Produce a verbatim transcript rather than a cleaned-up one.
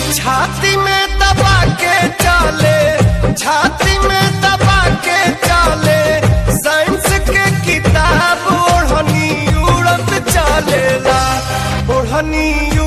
छाती में दबा के चले, छाती में दबा के चले, साइंस के किताब ओढ़नी उड़त चलेला, ओढ़नी